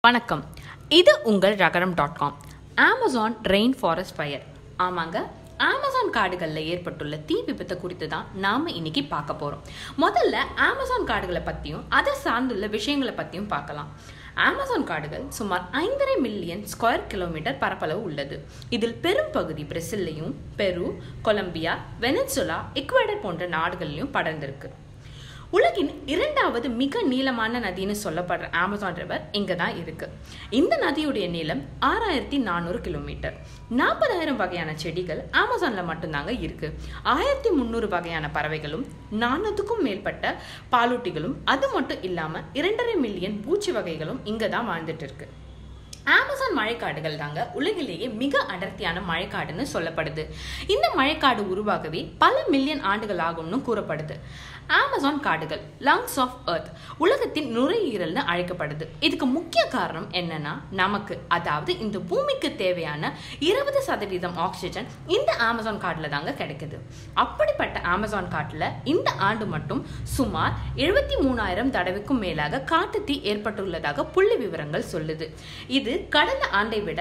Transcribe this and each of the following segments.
வணக்கம், இது உங்கள் ரகரம்.com. Amazon rain forest fire. ஆமாங்க, அமேசான் காடுகளில் ஏற்பட்டுள்ள தீ விபத்தை குறித்து தான் நாம் இன்னைக்கு பார்க்க போகிறோம். முதல்ல அமேசான் காடுகளை பற்றியும் அதை சார்ந்துள்ள விஷயங்களை பற்றியும் பார்க்கலாம். அமேசான் காடுகள் சுமார் 5.5 மில்லியன் ஸ்கொயர் கிலோமீட்டர் பரப்பளவு உள்ளது. இதில் பெரும் பகுதி பிரேசில்லையும், பெரு, கொலம்பியா, வெனிசுலா, ஈக்குவடர் போன்ற நாடுகளிலும் படர்ந்திருக்கு. உலகின் 2வது மிக நீளமான நதின்னு சொல்லப்படுற அமேசான் ரிவர் இங்க தான் இருக்கு. இந்த நதியுடைய நீளம் 6400 கிலோமீட்டர். 40,000 வகையான செடிகள் அமேசான்ல மட்டும்தாங்க இருக்கு. 1300 வகையான பறவைகளும் 400க்கும் மேற்பட்ட பாலூட்டிகளும், அது மட்டும் இல்லாம 2.5 மில்லியன் பூச்சி வகைகளும் இங்க தான் வாழ்ந்துட்டு இருக்கு. அமேசான் மழைக்காடுகள் தாங்க உலகிலேயே மிக அடர்த்தியான மழைக்காடுன்னு சொல்லப்படுது. இந்த மழைக்காடு உருவாகவே பல மில்லியன் ஆண்டுகள் ஆகும்னு கூறப்படுது. அமேசான் காடுகள் லங்ஸ் ஆஃப் எர்த், உலகத்தின் நுரையீரல்னு அழைக்கப்படுது. இதுக்கு முக்கிய காரணம் என்னன்னா, நமக்கு அதாவது இந்த பூமிக்கு தேவையான 20% ஆக்சிஜன் இந்த அமேசான் காட்டுல தாங்க கிடைக்குது. அப்படிப்பட்ட அமேசான் காட்டுல இந்த ஆண்டு மட்டும் சுமார் 73,000 தடவைக்கும் மேலாக காட்டு தீ ஏற்பட்டுள்ளதாக புள்ளி விவரங்கள் சொல்லுது. இது கடந்த ஆண்டை விட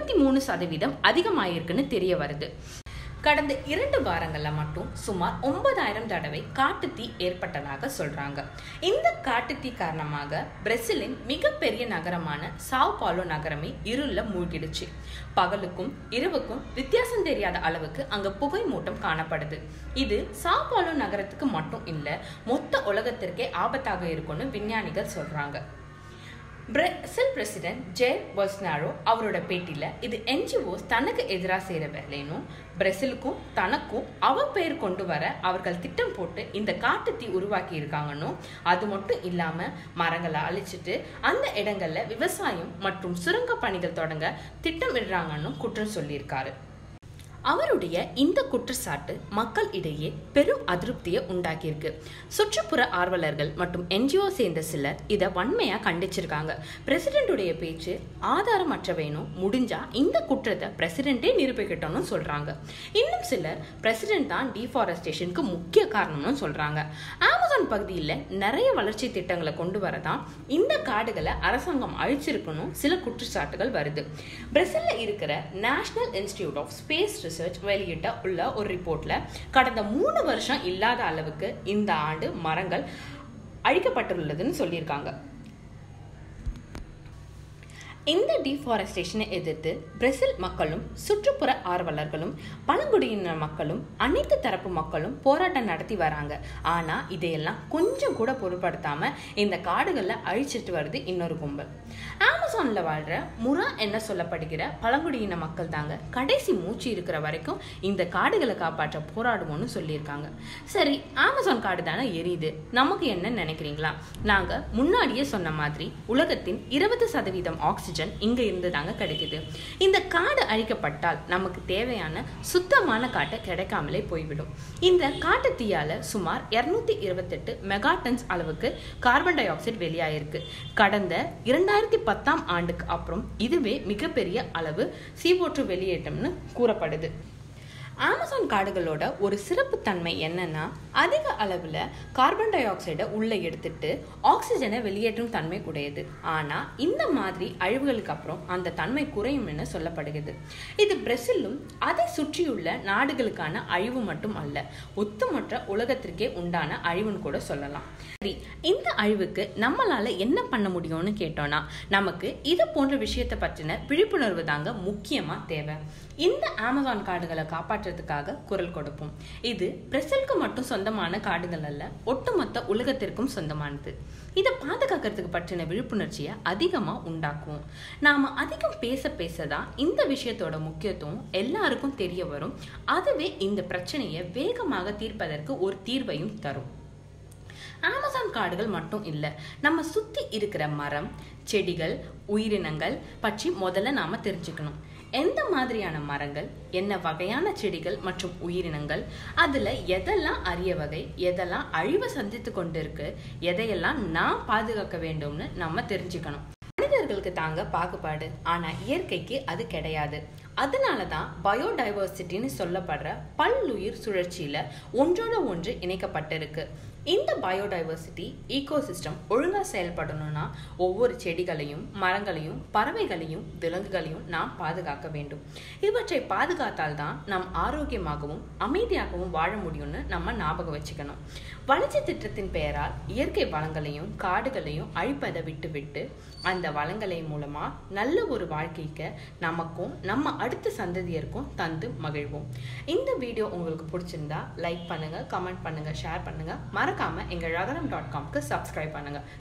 83% அதிகமாயிருக்குன்னு தெரிய வருது. கடந்த 2 வாரங்கள்ல மட்டும் சுமார் 9,000 தடவை காட்டு தீ ஏற்பட்டதாக சொல்றாங்க. இந்த காட்டு தீ காரணமாக பிரேசிலின் மிகப்பெரிய நகரமான சாவ் பாலோ நகரமே இருள மூழ்கிடுச்சு. பகலுக்கும் இரவுக்கும் வித்தியாசம் தெரியாத அளவுக்கு அங்க புகை மூட்டம் காணப்படுது. இது சாவ் பாலோ நகரத்துக்கு மட்டும் இல்ல, மொத்த உலகத்திற்கே ஆபத்தாக இருக்கும்னு விஞ்ஞானிகள் சொல்றாங்க. பிரேசில் பிரசிடென்ட் ஜெயர் போல்சனாரோ அவரோட பேட்டியில இது NGOs தனக்கு எதிராக செய்யற வேலைனும், பிரேசிலுக்கும் தனக்கும் பெயர் கொண்டு வர அவர்கள் திட்டம் போட்டு இந்த காட்டு தீ உருவாக்கி இருக்காங்கன்னு, அது மட்டும் இல்லாம மரங்களை அழிச்சிட்டு அந்த இடங்கள்ல விவசாயம் மற்றும் சுரங்க பணிகள் தொடங்க திட்டமிடுறாங்கன்னு குற்றம் சொல்லியிருக்காரு. அவருடைய இந்த குற்றச்சாட்டு மக்கள் இடையே பெரும் அதிருப்தியை உண்டாக்கியிருக்கு. சுற்றுப்புற ஆர்வலர்கள் மற்றும் NGO சேர்ந்த சிலர் இதை வன்மையா கண்டிச்சிருக்காங்க. பிரசிடென்டுடைய பேச்சு ஆதாரமற்றவைனும், முடிஞ்சா இந்த குற்றத்தை பிரசிடென்டே நிரூபிக்கட்டும்னு சொல்றாங்க. இன்னும் சிலர் பிரசிடென்ட் தான் டிஃபாரஸ்டேஷனுக்கு முக்கிய காரணம்னு சொல்றாங்க. அமேசான் பகுதியில் நிறைய வளர்ச்சி திட்டங்களை கொண்டு வரதான் இந்த காடுகளை அரசாங்கம் அழிச்சிருக்கணும் சில குற்றச்சாட்டுகள் வருது. பிரேசில்ல இருக்கிற national institute of space research வெளியிட்ட உள்ள ஒரு ரிப்போர்ட்ல கடந்த 3 வருஷம் இல்லாத அளவுக்கு இந்த ஆண்டு மரங்கள் அழிக்கப்பட்டுள்ளதுன்னு சொல்லியிருக்காங்க. இந்த டிஃபாரஸ்டேஷனை எதிர்த்து பிரேசில் மக்களும், சுற்றுப்புற ஆர்வலர்களும், பழங்குடியின மக்களும், அனைத்து தரப்பு மக்களும் போராட்டம் நடத்தி வராங்க. ஆனா இதையெல்லாம் கொஞ்சம் கூட பொருட்படுத்தாம இந்த காடுகள்ல அழிச்சிட்டு வருது இன்னொரு கும்பல். அமேசான்ல வாழ்ற முரா என்ன சொல்லப்படுகிற பழங்குடியின மக்கள் தாங்க கடைசி மூச்சு இருக்கிற வரைக்கும் இந்த காடுகளை காப்பாற்ற போராடுவோம்னு சொல்லியிருக்காங்க. சரி, அமேசான் காடு தானே எரியுது, நமக்கு என்ன நினைக்கிறீங்களா? நாங்க முன்னாடியே சொன்ன மாதிரி உலகத்தின் 20% ஆக்சிஜன் இங்க இருந்து தாங்க கிடைக்குது. இந்த காடு அழிக்கப்பட்டால் நமக்கு தேவையான சுத்தமான காட்டை கிடைக்காமலே போய்விடும். இந்த காட்டு தீயால சுமார் 228 மெகாடன்ஸ் அளவுக்கு கார்பன் டை ஆக்சைடு வெளியாயிருக்கு. கடந்த 2010ஆம் ஆண்டுக்கு அப்புறம் இதுவே மிகப்பெரிய அளவு CO2 வெளியேற்றம்னு கூறப்படுது. அமேசான் காடுகளோட ஒரு சிறப்பு தன்மை என்னன்னா, அதிக அளவுல கார்பன் டை ஆக்சைடை உள்ள எடுத்துட்டு ஆக்சிஜனை வெளியேற்றும் தன்மை உடையது. ஆனா இந்த மாதிரி அழிவுகளுக்கு அப்புறம் அந்த தன்மை குறையும் என சொல்லப்படுகிறது. இது பிரேசிலும் அதை சுற்றியுள்ள நாடுகளுக்கான அழிவு மட்டும் அல்ல, ஒட்டுமொத்த உலகத்திற்கே உண்டான அழிவுன்னு கூட சொல்லலாம். சரி, இந்த அழிவுக்கு நம்மளால என்ன பண்ண முடியும்னு கேட்டோம்னா, நமக்கு இது போன்ற விஷயத்தை பற்றின விழிப்புணர்வு தாங்க முக்கியமா தேவை. இந்த அமேசான் காடுகளை காப்பாற்றுறதுக்காக குரல் கொடுப்போம். இது பிரேசிலுக்கு மட்டும் சொந்தமான காடுகள் அல்ல, ஒட்டுமொத்த உலகத்திற்கும் சொந்தமானது. இதை பாதுகாக்கிறதுக்கு பற்றின விழிப்புணர்ச்சியை அதிகமா உண்டாக்குவோம். நாம அதிகம் பேசதான் இந்த விஷயத்தோட முக்கியத்துவம் எல்லாருக்கும் தெரிய வரும். அதுவே இந்த பிரச்சனையை வேகமாக தீர்ப்பதற்கு ஒரு தீர்வையும் தரும். அமேசான் காடுகள் மட்டும் இல்ல, நம்ம சுத்தி இருக்கிற மரம், செடிகள், உயிரினங்கள் பற்றி முதல்ல நாம தெரிஞ்சுக்கணும். எந்த மாதிரியான மரங்கள், என்ன வகையான செடிகள் மற்றும் உயிரினங்கள், அதுல எதெல்லாம் அரிய வகை, எதெல்லாம் அழிவை சந்தித்து கொண்டு இருக்கு, எதையெல்லாம் நாம் பாதுகாக்க வேண்டும்னு நம்ம தெரிஞ்சுக்கணும். மனிதர்களுக்கு தாங்க பாகுபாடு, ஆனா இயற்கைக்கு அது கிடையாது. அதனாலதான் பயோடைவர்சிட்டின்னு சொல்லப்படுற பல்லுயிர் சுழற்சியில ஒன்றோட ஒன்று இணைக்கப்பட்டிருக்கு. இந்த பயோடைவர்சிட்டி ஈகோசிஸ்டம் ஒழுங்காக செயல்படணும்னா ஒவ்வொரு செடிகளையும் மரங்களையும் பறவைகளையும் விலங்குகளையும் நாம் பாதுகாக்க வேண்டும். இவற்றை பாதுகாத்தால் தான் நாம் ஆரோக்கியமாகவும் அமைதியாகவும் வாழ முடியும்னு நம்ம ஞாபகம் வச்சுக்கணும். வளர்ச்சி திட்டத்தின் பெயரால் இயற்கை வளங்களையும் காடுகளையும் அழிப்பதை விட்டு அந்த வளங்களை மூலமா நல்ல ஒரு வாழ்க்கைக்கு நமக்கும் நம்ம அடுத்த சந்ததியருக்கும் தந்து மகிழ்வோம். இந்த வீடியோ உங்களுக்கு பிடிச்சிருந்தா லைக் பண்ணுங்க, கமெண்ட் பண்ணுங்க, ஷேர் பண்ணுங்க. மறக்காம எங்க ragaram.com சப்ஸ்கிரைப் பண்ணுங்க.